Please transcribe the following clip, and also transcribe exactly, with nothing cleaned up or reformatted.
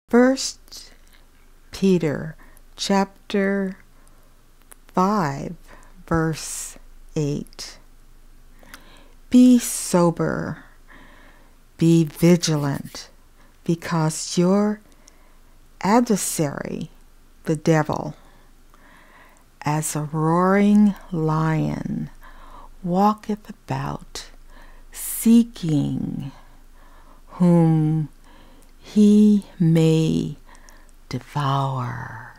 First Peter chapter five, verse eight. Be sober, be vigilant, because your adversary, the devil, as a roaring lion, walketh about, seeking whom he may devour.